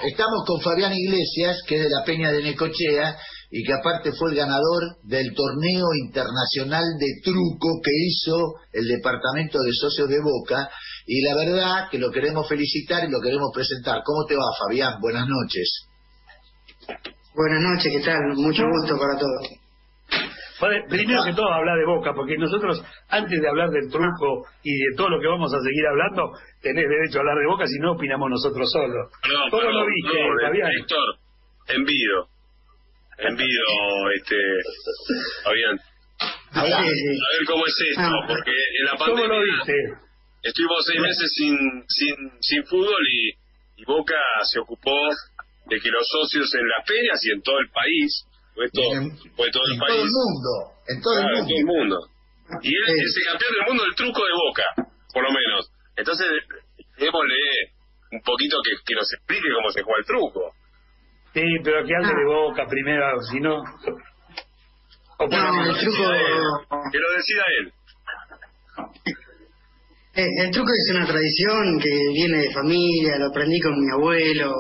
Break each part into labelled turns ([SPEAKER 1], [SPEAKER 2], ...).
[SPEAKER 1] estamos con Fabián Iglesias, que es de la Peña de Necochea, y que aparte fue el ganador del torneo internacional de truco que hizo el departamento de socios de Boca, y la verdad que lo queremos felicitar y lo queremos presentar. ¿Cómo te va, Fabián? Buenas noches.
[SPEAKER 2] Buenas noches, ¿qué tal? Mucho gusto para todos.
[SPEAKER 3] Primero que todo hablar de Boca, porque nosotros, antes de hablar del truco y de todo lo que vamos a seguir hablando, tenés derecho a hablar de Boca, si no opinamos nosotros solos. ¿Cómo lo viste, Fabián?
[SPEAKER 4] Héctor, envido, Fabián. A ver cómo es esto, porque en la pandemia
[SPEAKER 3] ¿Cómo lo viste?
[SPEAKER 4] Estuvimos 6 meses sin fútbol y Boca se ocupó de que los socios en las peñas y en todo el país, en todo el país,
[SPEAKER 1] en todo el mundo.
[SPEAKER 4] Y él es el campeón del mundo del truco de Boca, por lo menos. Entonces, démosle un poquito que nos explique cómo se juega el truco.
[SPEAKER 3] Sí, pero que hable de Boca primero, si no...
[SPEAKER 2] No, el truco...
[SPEAKER 4] Que lo decida él.
[SPEAKER 2] El truco es una tradición que viene de familia, lo aprendí con mi abuelo,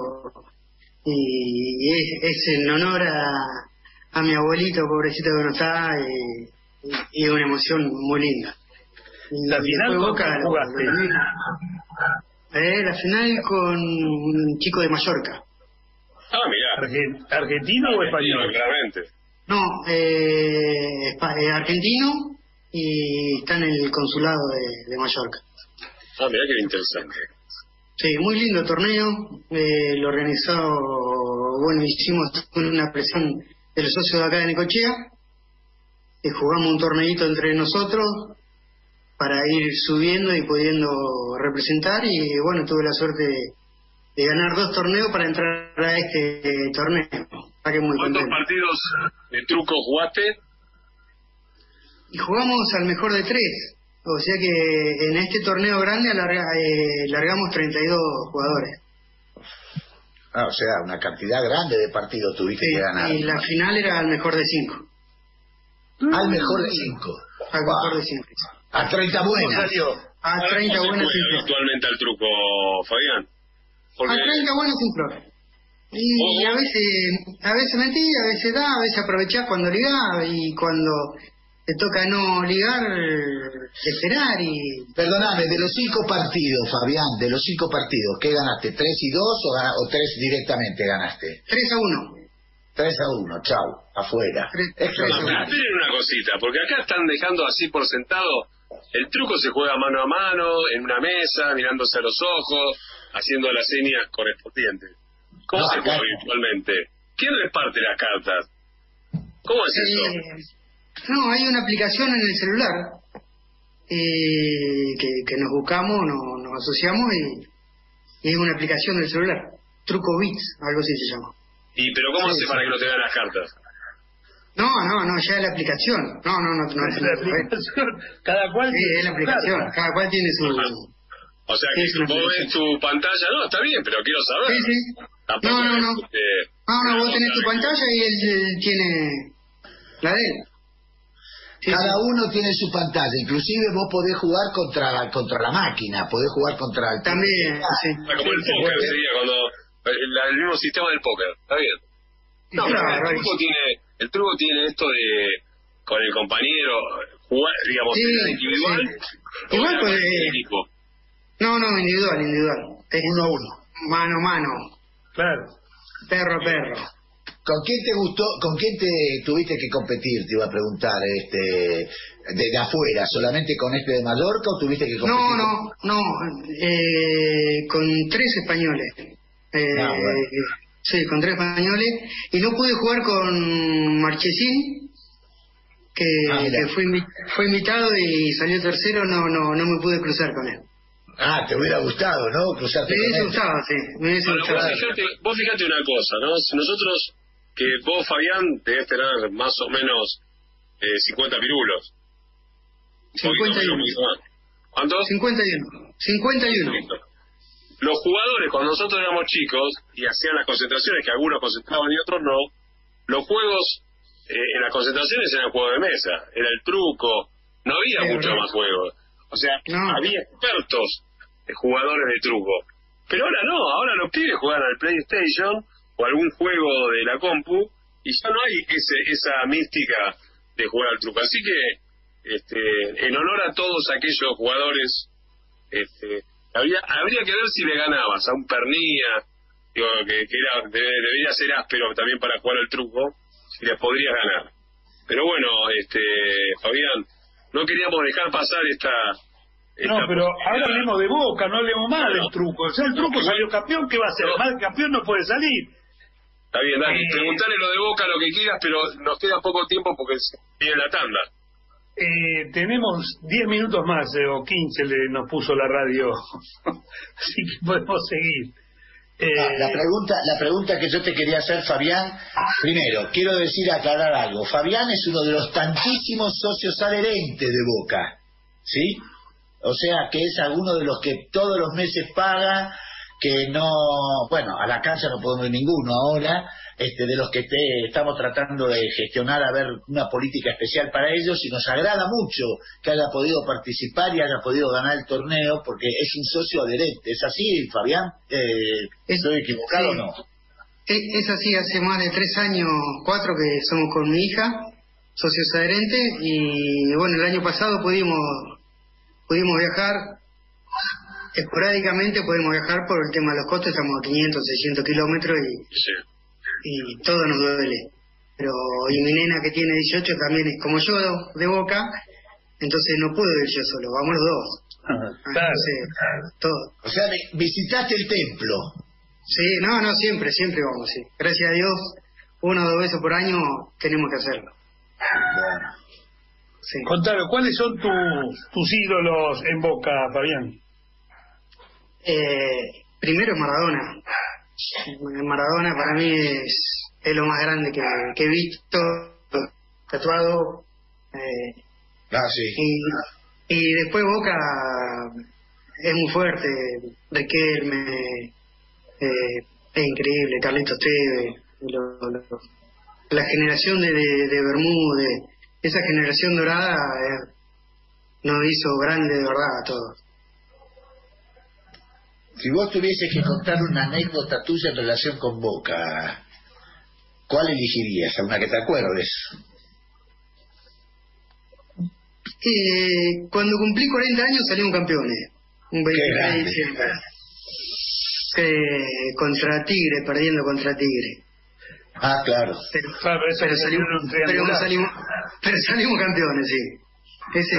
[SPEAKER 2] y es en honor a mi abuelito, pobrecito que no está, y es una emoción muy linda.
[SPEAKER 3] ¿La final con quién jugaste?
[SPEAKER 2] La final con un chico de Mallorca.
[SPEAKER 4] Mirá.
[SPEAKER 3] ¿Argentino o español?
[SPEAKER 4] Claramente.
[SPEAKER 2] No, argentino y está en el consulado de Mallorca.
[SPEAKER 4] Mirá que interesante.
[SPEAKER 2] Sí, muy lindo torneo, lo organizó, hicimos una presión de los socios de acá de Necochea, jugamos un torneito entre nosotros para ir subiendo y pudiendo representar, y tuve la suerte de ganar 2 torneos para entrar a este torneo.
[SPEAKER 4] ¿Cuántos partidos de truco jugaste?
[SPEAKER 2] Y jugamos al mejor de 3. O sea que en este torneo grande largamos 32 jugadores.
[SPEAKER 1] O sea, una cantidad grande de partidos tuviste que ganar.
[SPEAKER 2] Y la final era al mejor de 5.
[SPEAKER 1] Al mejor de 5.
[SPEAKER 2] Al mejor de 5.
[SPEAKER 1] A 30 buenas.
[SPEAKER 2] A 30 buenas sin flor.
[SPEAKER 4] Actualmente al truco, Fabián.
[SPEAKER 2] A 30 buenas sin flor. Y a veces mentí, a veces da, a veces aprovechás cuando ligás, y cuando te toca no ligar, esperar y...
[SPEAKER 1] Perdóname, de los 5 partidos, Fabián, de los 5 partidos, ¿qué ganaste? ¿3 y 2 o 3 directamente ganaste?
[SPEAKER 2] 3-1.
[SPEAKER 1] 3-1, chau, afuera.
[SPEAKER 4] Esperen una cosita, porque acá están dejando así por sentado, el truco se juega mano a mano, en una mesa, mirándose a los ojos, haciendo las señas correspondientes. ¿Cómo se juega virtualmente? ¿Quién reparte las cartas? ¿Cómo es eso?
[SPEAKER 2] No, hay una aplicación en el celular que nos buscamos, nos asociamos, y es una aplicación del celular, Truco Bits, algo así se llama.
[SPEAKER 4] ¿Pero cómo hace para que no te vean las cartas?
[SPEAKER 2] No, ya es la aplicación. No es la
[SPEAKER 3] aplicación. Cada cual
[SPEAKER 2] es la aplicación, cada cual tiene su...
[SPEAKER 4] O sea, que vos ves tu pantalla, está bien, pero quiero saber.
[SPEAKER 2] Sí. No, vos tenés tu pantalla y él tiene la de él.
[SPEAKER 1] Cada uno tiene su pantalla, inclusive vos podés jugar contra la máquina, podés jugar contra el...
[SPEAKER 2] También, sí.
[SPEAKER 4] Como el póker sería cuando... el mismo sistema del póker, ¿está bien? No, claro, el truco tiene esto de con el compañero jugar, digamos, individual.
[SPEAKER 2] Sí. Igual pues...
[SPEAKER 4] equipo.
[SPEAKER 2] No, individual. Es
[SPEAKER 1] 1 a 1.
[SPEAKER 2] Mano a mano.
[SPEAKER 3] Claro.
[SPEAKER 2] Perro a perro.
[SPEAKER 1] ¿Con quién te gustó, con quién te tuviste que competir? Te iba a preguntar, de afuera, ¿solamente con de Mallorca o tuviste que competir?
[SPEAKER 2] No, con 3 españoles. Sí, con 3 españoles, y no pude jugar con Marchesín, que fue invitado y salió tercero, no me pude cruzar con él.
[SPEAKER 1] Te hubiera gustado, ¿no? Cruzarte
[SPEAKER 2] me hubiese gustado, sí, me hubiese gustado.
[SPEAKER 4] Vos fíjate una cosa, ¿no? Nosotros, que vos, Fabián, debes tener más o menos 50 pirulos.
[SPEAKER 2] 51.
[SPEAKER 4] ¿Cuántos?
[SPEAKER 2] 51.
[SPEAKER 4] Los jugadores, cuando nosotros éramos chicos y hacían las concentraciones, que algunos concentraban y otros no, los juegos en las concentraciones eran juegos de mesa, era el truco, no había mucho más juegos. O sea, había expertos jugadores de truco. Pero ahora no, ahora los pibes juegan al PlayStation o algún juego de la compu y ya no hay esa mística de jugar al truco. Así que en honor a todos aquellos jugadores, habría que ver si le ganabas a un Pernía, digo, que debería ser áspero también para jugar al truco, si les podrías ganar. Pero bueno, Fabián, no queríamos dejar pasar esta
[SPEAKER 3] no, pero ahora hablemos de Boca, no hablemos más del truco. O sea, el truco salió campeón, ¿qué va a hacer? Más campeón no puede salir.
[SPEAKER 4] Está bien, dale, preguntale lo de Boca, lo que quieras, pero nos queda poco tiempo porque viene la tanda.
[SPEAKER 3] Tenemos 10 minutos más, o 15 nos puso la radio, así que podemos seguir.
[SPEAKER 1] La pregunta que yo te quería hacer, Fabián, primero, quiero aclarar algo. Fabián es uno de los tantísimos socios adherentes de Boca, ¿sí? O sea, que es alguno de los que todos los meses paga, que no, bueno, a la cancha no podemos ir ninguno ahora, de los que estamos tratando de gestionar a ver una política especial para ellos, y nos agrada mucho que haya podido participar y haya podido ganar el torneo, porque es un socio adherente. ¿Es así, Fabián? ¿Estoy equivocado o no?
[SPEAKER 2] Es así, hace más de 3 años, 4 que somos con mi hija, socios adherentes, y bueno, el año pasado pudimos viajar. Esporádicamente podemos viajar por el tema de los costos, estamos a 500, 600 kilómetros y todo nos duele. Pero y mi nena que tiene 18 también es como yo, de Boca, entonces no puedo ir yo solo, vamos los dos. Entonces, todo.
[SPEAKER 1] O sea, visitaste el templo.
[SPEAKER 2] Sí, no, siempre vamos, sí. Gracias a Dios, 1 o 2 veces por año tenemos que hacerlo.
[SPEAKER 1] Bueno.
[SPEAKER 3] Sí. Contame, ¿cuáles son tus ídolos en Boca, Fabián?
[SPEAKER 2] Primero Maradona. Maradona para mí es lo más grande que he visto, tatuado.
[SPEAKER 1] Sí.
[SPEAKER 2] Y después Boca es muy fuerte. Riquelme, es increíble. Carlitos Tevez, la generación de Bermúdez, esa generación dorada nos hizo grande de verdad a todos.
[SPEAKER 1] Si vos tuvieses que contar una anécdota tuya en relación con Boca, ¿cuál elegirías? ¿Una que te acuerdes?
[SPEAKER 2] Cuando cumplí 40 años salimos campeones. Un 23 de diciembre. Contra Tigre, perdiendo contra Tigre.
[SPEAKER 1] Ah, claro.
[SPEAKER 2] Pero salimos campeones, sí. Ese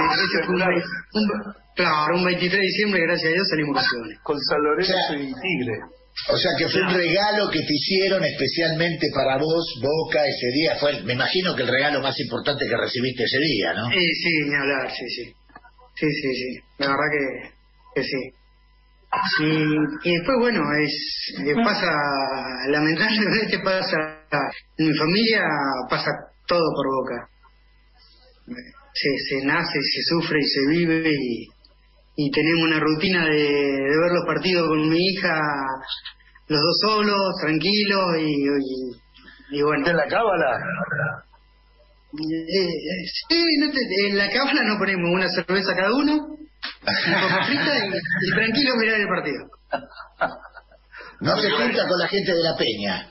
[SPEAKER 2] fue un 23 de diciembre, gracias a Dios salimos campeones.
[SPEAKER 3] Con San Lorenzo y Tigre.
[SPEAKER 1] O sea que fue un regalo que te hicieron especialmente para vos, Boca, ese día. Me imagino que el regalo más importante que recibiste ese día, ¿no?
[SPEAKER 2] Sí, ni hablar, sí. Sí. La verdad que sí. Y después, bueno, pasa, lamentablemente en mi familia pasa todo por Boca. Se nace, se sufre y se vive y tenemos una rutina de ver los partidos con mi hija, los dos solos, tranquilos y bueno.
[SPEAKER 3] ¿De la cábala?
[SPEAKER 2] Sí, en la cábala no ponemos una cerveza cada uno, una papa frita y tranquilo mirar el partido.
[SPEAKER 1] ¿No se junta con la gente de la Peña?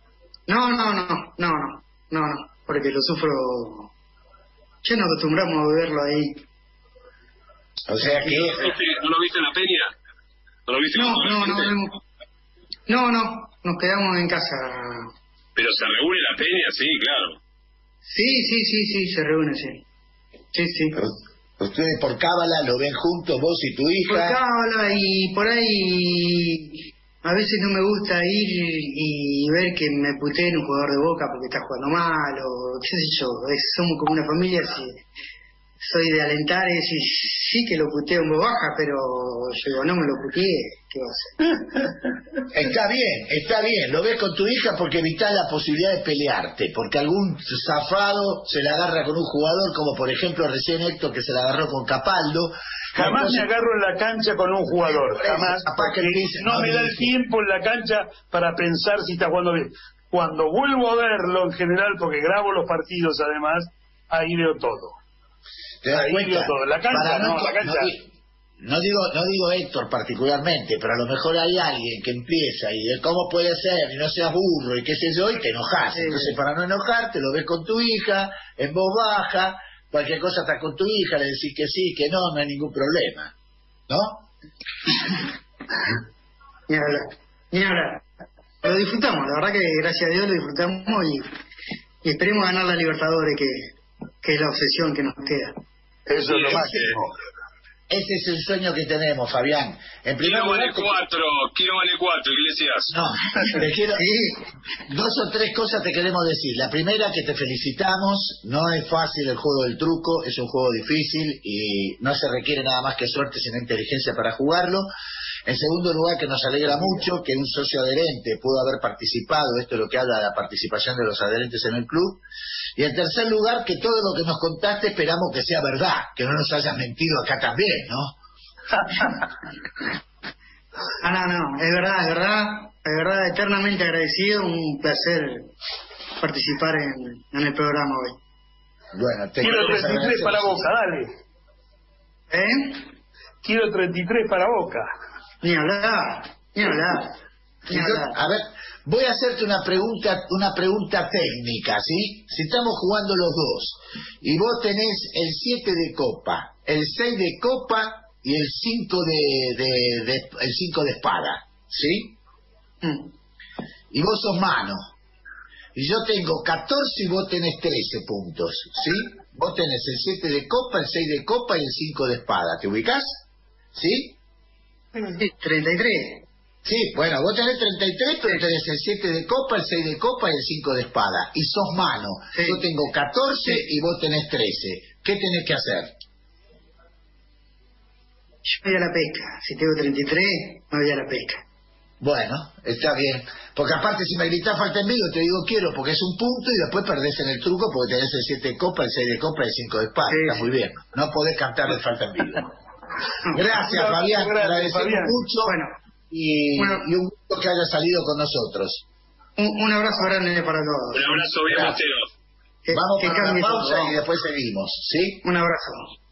[SPEAKER 2] No, porque lo sufro. Ya nos acostumbramos a verlo ahí.
[SPEAKER 1] O sea que...
[SPEAKER 4] ¿No lo viste en la Peña? ¿No lo viste?
[SPEAKER 2] No, nos quedamos en casa.
[SPEAKER 4] Pero se reúne la Peña, sí, claro.
[SPEAKER 2] Sí, se reúne, sí. Sí.
[SPEAKER 1] ¿Ustedes por cábala lo ven juntos, vos y tu hija?
[SPEAKER 2] Por cábala y por ahí... A veces no me gusta ir y ver que me puteen un jugador de Boca porque está jugando mal o qué sé yo. Somos como una familia, soy de alentar y decir, sí que lo puteo en voz baja, pero yo digo, no me lo puteé, ¿qué va a hacer?
[SPEAKER 1] Está bien, lo ves con tu hija porque evitás la posibilidad de pelearte, porque algún zafado se la agarra con un jugador, como por ejemplo recién Héctor que se la agarró con Capaldo.
[SPEAKER 3] Jamás me agarro en la cancha con un jugador, jamás, porque no me da el tiempo en la cancha para pensar si está jugando bien. Cuando vuelvo a verlo en general, porque grabo los partidos además, ahí veo todo.
[SPEAKER 1] ¿Te das cuenta?
[SPEAKER 3] Veo todo. La cancha,
[SPEAKER 1] No digo Héctor particularmente, pero a lo mejor hay alguien que empieza y de cómo puede ser, y no seas burro, y qué sé yo, y te enojas. Entonces, para no enojarte, lo ves con tu hija, en voz baja, cualquier cosa estás con tu hija, le decís que sí, que no hay ningún problema. ¿No?
[SPEAKER 2] Ni hablar. Lo disfrutamos, la verdad que gracias a Dios lo disfrutamos y esperemos ganar la Libertadores, que es la obsesión que nos queda.
[SPEAKER 3] Eso es lo máximo.
[SPEAKER 1] Ese es el sueño que tenemos, Fabián. En primer
[SPEAKER 4] Quiero
[SPEAKER 1] lugar,
[SPEAKER 4] vale 4, Iglesias.
[SPEAKER 1] No, te quiero... Dos o tres cosas te queremos decir. La primera, que te felicitamos. No es fácil el juego del truco, es un juego difícil y no se requiere nada más que suerte sino inteligencia para jugarlo. En segundo lugar, que nos alegra mucho que un socio adherente pudo haber participado. Esto es lo que habla de la participación de los adherentes en el club. Y en tercer lugar, que todo lo que nos contaste esperamos que sea verdad, que no nos hayas mentido acá también, ¿no?
[SPEAKER 2] No, es verdad, eternamente agradecido, un placer participar en el programa hoy.
[SPEAKER 1] Bueno,
[SPEAKER 3] quiero 33 para Boca, dale. Quiero 33 para Boca.
[SPEAKER 2] Ni hablar.
[SPEAKER 1] A ver, voy a hacerte una pregunta técnica, ¿sí? Si estamos jugando los dos y vos tenés el 7 de copa, el 6 de copa y el 5 de espada, ¿sí? Y vos sos mano. Y yo tengo 14 y vos tenés 13 puntos, ¿sí? Vos tenés el 7 de copa, el 6 de copa y el 5 de espada. ¿Te ubicás? ¿Sí?
[SPEAKER 2] 33.
[SPEAKER 1] Sí, bueno, vos tenés 33, pero tenés el 7 de copa, el 6 de copa y el 5 de espada. Y sos mano. Sí. Yo tengo 14 y vos tenés 13. ¿Qué tenés que hacer?
[SPEAKER 2] Yo voy a la pesca. Si tengo 33, me voy a la pesca.
[SPEAKER 1] Bueno, está bien. Porque aparte, si me gritás falta en vivo, te digo quiero, porque es un punto y después perdés en el truco porque tenés el 7 de copa, el 6 de copa y el 5 de espada. Sí, está muy bien. No podés cantar el falta en vivo. Gracias, Fabián. Te agradecemos mucho.
[SPEAKER 2] Bueno.
[SPEAKER 1] Y un gusto que haya salido con nosotros.
[SPEAKER 2] Un abrazo grande para todos.
[SPEAKER 4] Un abrazo bien mostero.
[SPEAKER 1] Vamos a una pausa y después seguimos, ¿sí?
[SPEAKER 2] Un abrazo.